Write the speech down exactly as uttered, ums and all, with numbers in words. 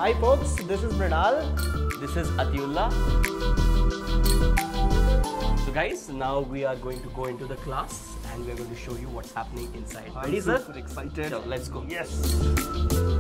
Hi folks, this is Mrinal. This is Atiullah. So guys, now we are going to go into the class and we are going to show you what's happening inside. I'm Ready, super sir? excited. So let's go. Yes.